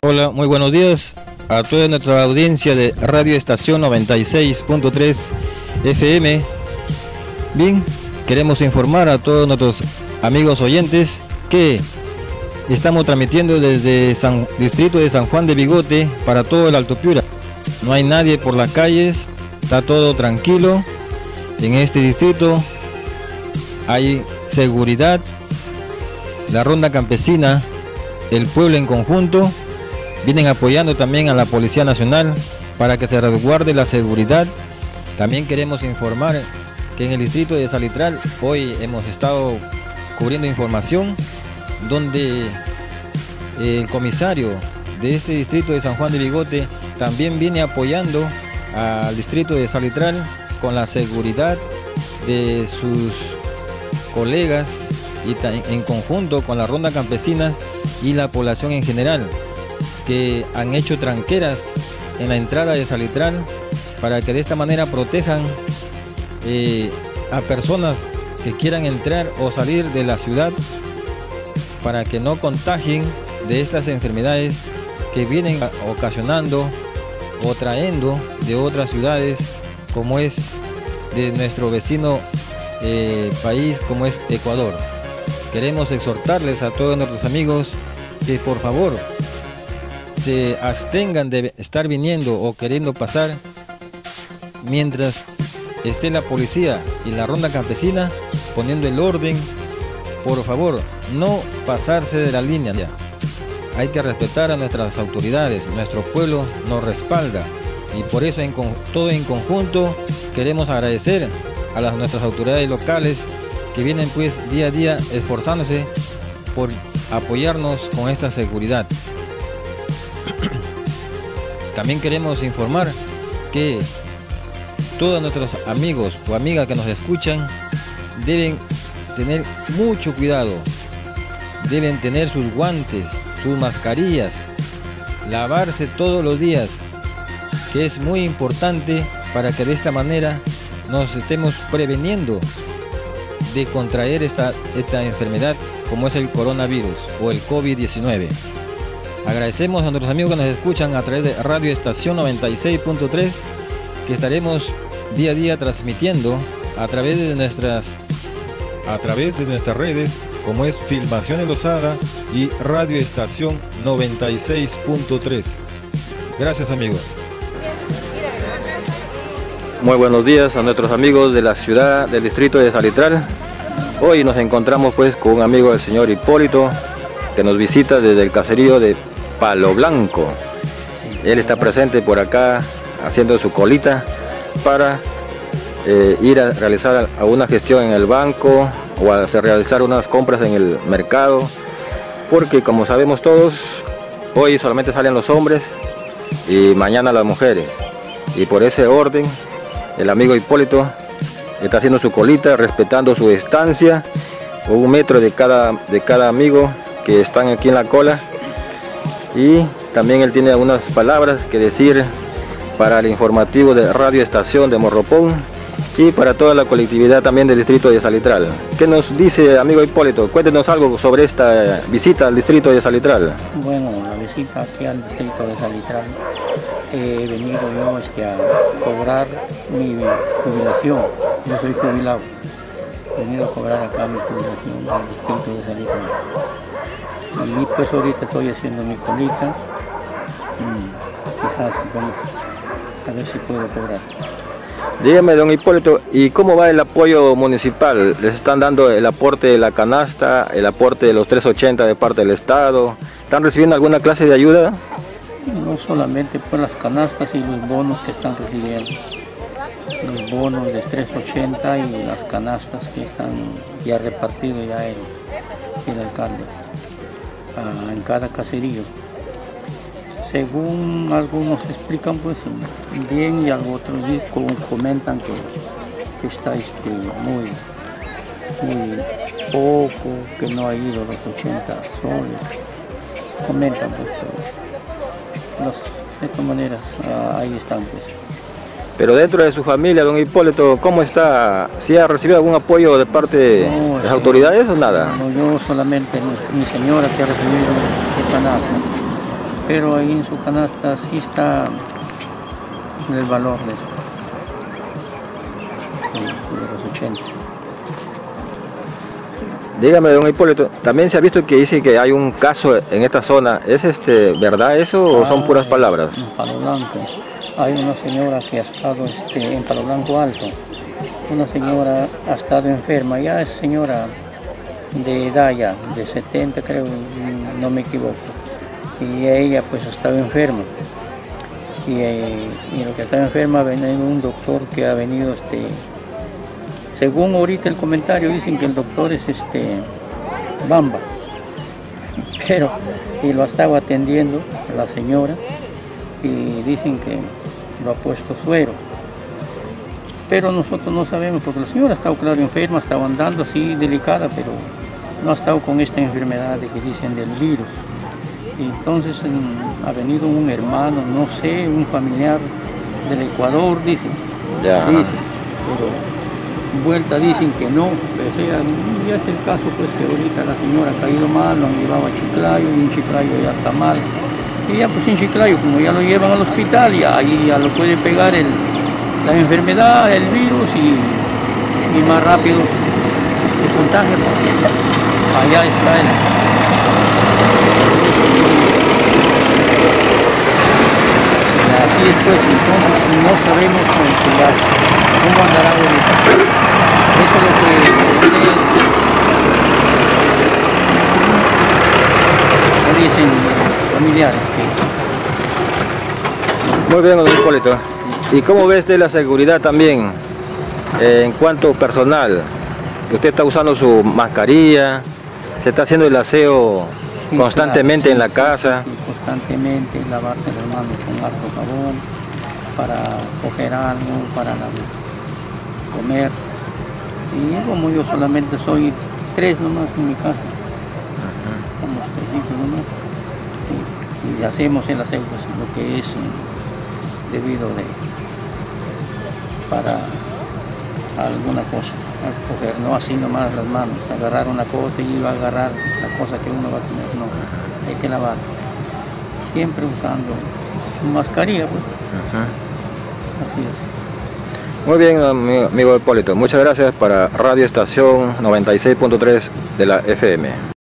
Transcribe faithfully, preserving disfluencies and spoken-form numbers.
Hola, muy buenos días a toda nuestra audiencia de Radio Estación noventa y seis punto tres F M. Bien, queremos informar a todos nuestros amigos oyentes que estamos transmitiendo desde San Distrito de San Juan de Bigote para todo el Alto Piura. No hay nadie por las calles, está todo tranquilo. En este distrito hay seguridad, la ronda campesina, el pueblo en conjunto vienen apoyando también a la Policía Nacional para que se resguarde la seguridad. También queremos informar que en el distrito de Salitral hoy hemos estado cubriendo información donde el comisario de este distrito de San Juan de Bigote también viene apoyando al distrito de Salitral con la seguridad de sus colegas y en conjunto con la ronda campesinas y la población en general, que han hecho tranqueras en la entrada de Salitral para que de esta manera protejan eh, a personas que quieran entrar o salir de la ciudad para que no contagien de estas enfermedades que vienen ocasionando o trayendo de otras ciudades como es de nuestro vecino eh, país como es Ecuador. Queremos exhortarles a todos nuestros amigos que por favor se abstengan de estar viniendo o queriendo pasar mientras esté la policía y la ronda campesina poniendo el orden. Por favor, no pasarse de la línea. Hay que respetar a nuestras autoridades, nuestro pueblo nos respalda y por eso en todo en conjunto queremos agradecer a las, nuestras autoridades locales que vienen pues día a día esforzándose por apoyarnos con esta seguridad. También queremos informar que todos nuestros amigos o amigas que nos escuchan deben tener mucho cuidado, deben tener sus guantes, sus mascarillas, lavarse todos los días, que es muy importante para que de esta manera nos estemos preveniendo de contraer esta, esta enfermedad como es el coronavirus o el COVID diecinueve. Agradecemos a nuestros amigos que nos escuchan a través de Radio Estación noventa y seis punto tres, que estaremos día a día transmitiendo a través de nuestras a través de nuestras redes como es Filmaciones Lozada y Radio Estación noventa y seis punto tres. Gracias, amigos. Muy buenos días a nuestros amigos de la ciudad del distrito de Salitral. Hoy nos encontramos pues con un amigo del señor Hipólito que nos visita desde el caserío de Palo Blanco. Él está presente por acá haciendo su colita para eh, ir a realizar alguna gestión en el banco o a realizar unas compras en el mercado, porque como sabemos todos, hoy solamente salen los hombres y mañana las mujeres, y por ese orden el amigo Hipólito está haciendo su colita, respetando su distancia, un metro de cada, de cada amigo que están aquí en la cola. Y también él tiene algunas palabras que decir para el informativo de Radio Estación de Morropón y para toda la colectividad también del distrito de Salitral. ¿Qué nos dice, amigo Hipólito? Cuéntenos algo sobre esta visita al distrito de Salitral. Bueno, la visita aquí al distrito de Salitral, he venido yo este, a cobrar mi jubilación. Yo soy jubilado. He venido a cobrar acá mi jubilación al distrito de Salitral. Y pues ahorita estoy haciendo mi colita, hmm, quizás bueno, a ver si puedo cobrar. Dígame, don Hipólito, ¿y cómo va el apoyo municipal? ¿Les están dando el aporte de la canasta, el aporte de los trescientos ochenta de parte del Estado? ¿Están recibiendo alguna clase de ayuda? No solamente por las canastas y los bonos que están recibiendo. Los bonos de trescientos ochenta y las canastas que están ya repartidos ya el, el alcalde. En cada caserío. Según algunos explican pues bien y otros comentan que, que está este, muy, muy poco, que no ha ido los ochenta soles. Comentan pues, pero, de todas maneras ahí están pues. Pero dentro de su familia, don Hipólito, ¿cómo está? ¿Sí ha recibido algún apoyo de parte de no, las autoridades o nada? No, yo solamente, mi, mi señora que ha recibido esta canasta. pero ahí en su canasta sí está el valor de eso, de, de los ochenta. Dígame, don Hipólito, también se ha visto que dice que hay un caso en esta zona. ¿Es este verdad eso o son puras palabras? En Palo Blanco hay una señora que ha estado este, en Palo Blanco Alto. Una señora ha estado enferma, ya es señora de edad ya, de setenta creo, no me equivoco. Y ella pues ha estado enferma. Y, eh, y lo que está enferma ha venido un doctor que ha venido, este, según ahorita el comentario dicen que el doctor es este Bamba, pero y lo ha estado atendiendo la señora y dicen que lo ha puesto suero. Pero nosotros no sabemos, porque la señora ha estado, claro, enferma, ha estado andando así delicada, pero no ha estado con esta enfermedad de que dicen del virus. Y entonces en, ha venido un hermano, no sé, un familiar del Ecuador, dicen. Ya. Dicen, pero vuelta dicen que no. Pero sea, ya está el caso, pues que ahorita la señora ha caído mal, lo han llevado a Chiclayo, y en Chiclayo ya está mal. Y ya pues en Chiclayo, como ya lo llevan al hospital, ya ahí ya lo puede pegar el la enfermedad, el virus y, y más rápido se contagia porque allá está el... Así es pues, entonces no sabemos cómo andará ahorita. Eso es lo que ustedes dicen familiares. Que... Muy bien, don Hipólito. ¿Y cómo ves de la seguridad también eh, en cuanto personal? Usted está usando su mascarilla, se está haciendo el aseo sí, constantemente claro, sí, en la casa. Sí, sí, constantemente, lavarse las manos con harto jabón para coger algo, para la, comer. Y como yo solamente soy tres nomás en mi casa, uh-huh. Somos tres hijos nomás. Y, y hacemos el aseo, pues, lo que es debido de para alguna cosa, a coger, no así nomás las manos, agarrar una cosa y va a agarrar la cosa que uno va a tener, no, hay que lavar, siempre usando su mascarilla, pues. Uh-huh. Así es. Muy bien, amigo, amigo Hipólito, muchas gracias para Radio Estación noventa y seis punto tres de la F M.